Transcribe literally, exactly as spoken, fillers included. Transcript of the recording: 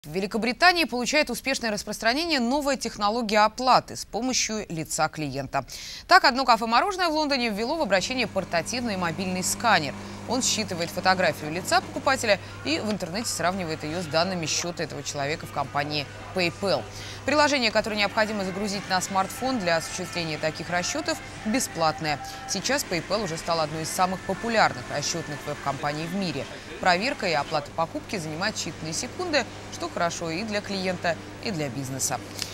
В Великобритании получает успешное распространение новая технология оплаты с помощью лица клиента. Так, одно кафе-мороженое в Лондоне ввело в обращение портативный мобильный сканер. Он считывает фотографию лица покупателя и в интернете сравнивает ее с данными счета этого человека в компании PayPal. Приложение, которое необходимо загрузить на смартфон для осуществления таких расчетов, бесплатное. Сейчас PayPal уже стал одной из самых популярных расчетных веб-компаний в мире. Проверка и оплата покупки занимает считанные секунды, что хорошо и для клиента, и для бизнеса.